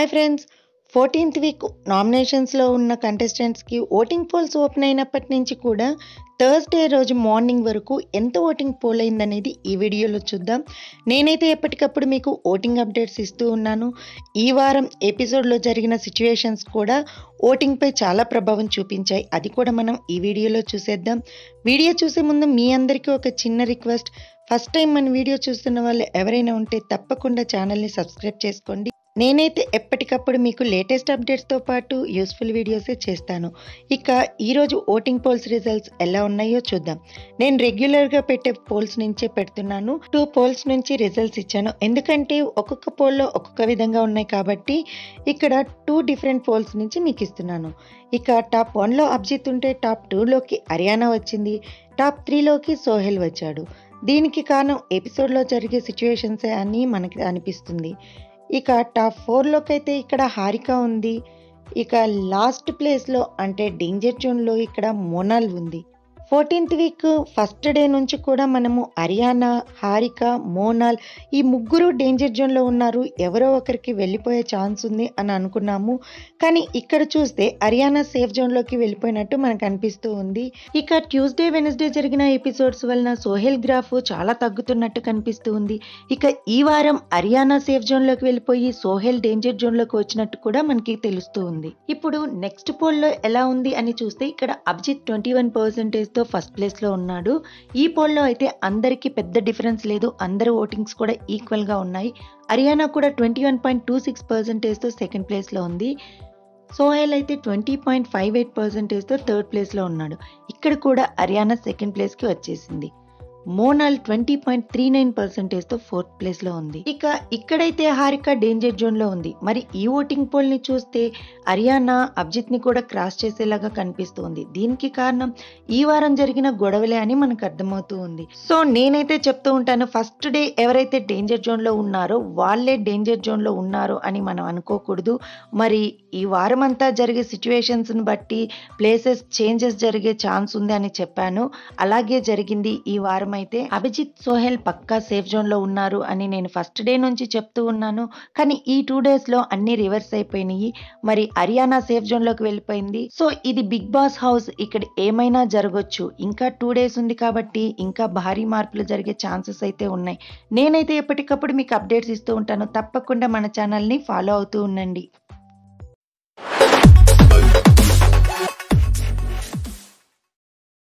Hi friends, 14th week నామినేషన్స్లో ఉన్న కంటెస్టెంట్స్కి voting poles open అయినప్పటి నుంచి కూడా థర్స్డే రోజు మార్నింగ్ వరకు ఎంత ఓటింగ్ పోల్ అయిందనేది ఈ వీడియోలో చూద్దాం. నేనైతే ఎప్పటికప్పుడు మీకు ఓటింగ్ అప్డేట్స్ ఇస్తూ ఉన్నాను. ఈ వారం ఎపిసోడ్లో జరిగిన సిచ్యువేషన్స్ కూడా ఓటింగ్పై చాలా ప్రభావం చూపించాయి. అది కూడా మనం ఈ వీడియోలో చూసేద్దాం. వీడియో చూసే ముందు మీ అందరికీ ఒక చిన్న రిక్వెస్ట్, ఫస్ట్ టైం మన వీడియో చూస్తున్న వాళ్ళు ఎవరైనా ఉంటే తప్పకుండా ఛానల్ని సబ్స్క్రైబ్ చేసుకోండి. నేనైతే ఎప్పటికప్పుడు మీకు లేటెస్ట్ అప్డేట్స్తో పాటు యూస్ఫుల్ వీడియోసే చేస్తాను. ఇక ఈరోజు ఓటింగ్ పోల్స్ రిజల్ట్స్ ఎలా ఉన్నాయో చూద్దాం. నేను రెగ్యులర్గా పెట్టే పోల్స్ నుంచే పెడుతున్నాను. 2 పోల్స్ నుంచి రిజల్ట్స్ ఇచ్చాను, ఎందుకంటే ఒక్కొక్క పోల్లో ఒక్కొక్క విధంగా ఉన్నాయి కాబట్టి ఇక్కడ 2 డిఫరెంట్ పోల్స్ నుంచి మీకు ఇస్తున్నాను. ఇక టాప్ 1లో అభిజిత్ ఉంటే టాప్ 2లోకి హరియానా వచ్చింది, టాప్ 3లోకి సోహెల్ వచ్చాడు. దీనికి కారణం ఎపిసోడ్లో జరిగే సిచ్యువేషన్సే అని మనకి అనిపిస్తుంది. ఇక టాప్ 4లోకి అయితే ఇక్కడ హారిక ఉంది. ఇక లాస్ట్ ప్లేస్లో అంటే డేంజర్ జోన్లో ఇక్కడ మోనాల్ ఉంది. 14th వీక్ ఫస్ట్ డే నుంచి కూడా మనము అరియానా, హారిక, మోనాల్ ఈ ముగ్గురు డేంజర్ జోన్లో ఉన్నారు, ఎవరో ఒకరికి వెళ్ళిపోయే ఛాన్స్ ఉంది అని అనుకున్నాము. కానీ ఇక్కడ చూస్తే అరియానా సేఫ్ జోన్లోకి వెళ్ళిపోయినట్టు మనకు అనిపిస్తూ ఉంది. ఇక ట్యూస్డే, వెనస్డే జరిగిన ఎపిసోడ్స్ వలన సోహెల్ గ్రాఫ్ చాలా తగ్గుతున్నట్టు కనిపిస్తూ ఉంది. ఇక ఈ వారం అరియానా సేఫ్ జోన్లోకి వెళ్ళిపోయి సోహెల్ డేంజర్ జోన్లోకి వచ్చినట్టు కూడా మనకి తెలుస్తూ ఉంది. ఇప్పుడు నెక్స్ట్ పోల్లో ఎలా ఉంది అని చూస్తే ఇక్కడ అభిజిత్ 21%తో ఫస్ట్ ప్లేస్లో ఉన్నాడు. ఈ పోల్లో అయితే అందరికీ పెద్ద డిఫరెన్స్ లేదు, అందరి ఓటింగ్స్ కూడా ఈక్వల్గా ఉన్నాయి. హరియానా కూడా 21.26%తో సెకండ్ ప్లేస్లో ఉంది. సోహెల్ అయితే 20.58%తో థర్డ్ ప్లేస్లో ఉన్నాడు. ఇక్కడ కూడా హరియానా సెకండ్ ప్లేస్కి వచ్చేసింది. మోనాల్ 20.39%తో ఫోర్త్ ప్లేస్లో ఉంది. ఇక ఇక్కడైతే హారిక డేంజర్ జోన్లో ఉంది. మరి ఈ ఓటింగ్ పోల్ని చూస్తే హరియానా అభిజిత్ని కూడా క్రాస్ చేసేలాగా కనిపిస్తుంది. దీనికి కారణం ఈ వారం జరిగిన గొడవలే అని మనకు అర్థమవుతూ ఉంది. సో నేనైతే చెప్తూ ఉంటాను, ఫస్ట్ డే ఎవరైతే డేంజర్ జోన్లో ఉన్నారో వాళ్ళే డేంజర్ జోన్లో ఉన్నారు అని మనం అనుకోకూడదు. మరి ఈ వారం అంతా జరిగే సిచ్యువేషన్స్ని బట్టి ప్లేసెస్ చేంజెస్ జరిగే ఛాన్స్ ఉంది అని చెప్పాను. అలాగే జరిగింది. ఈ వారం అయితే అభిజిత్, సోహెల్ పక్కా సేఫ్ జోన్ లో ఉన్నారు అని నేను ఫస్ట్ డే నుంచి చెప్తూ ఉన్నాను. కానీ ఈ 2 days లో అన్ని రివర్స్ అయిపోయినాయి. మరి హరియానా సేఫ్ జోన్ లోకి వెళ్ళిపోయింది. సో ఇది బిగ్ బాస్ హౌస్, ఇక్కడ ఏమైనా జరగొచ్చు. ఇంకా 2 days ఉంది కాబట్టి ఇంకా భారీ మార్పులు జరిగే ఛాన్సెస్ అయితే ఉన్నాయి. నేనైతే ఎప్పటికప్పుడు మీకు అప్డేట్స్ ఇస్తూ ఉంటాను. తప్పకుండా మన ఛానల్ని ఫాలో అవుతూ ఉండండి.